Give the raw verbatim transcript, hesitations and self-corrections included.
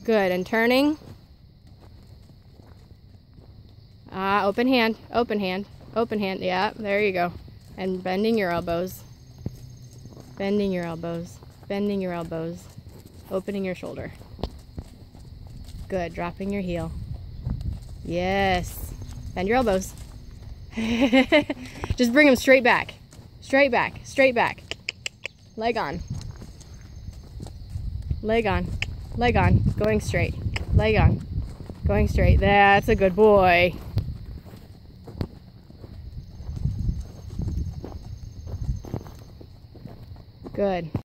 Good, and turning. Ah, open hand, open hand, open hand. Yeah, there you go. And bending your elbows. Bending your elbows. Bending your elbows. Opening your shoulder. Good, dropping your heel. Yes. Bend your elbows. Just bring them straight back. Straight back, straight back. Leg on. Leg on. Leg on. Going straight. Leg on. Going straight. That's a good boy. Good.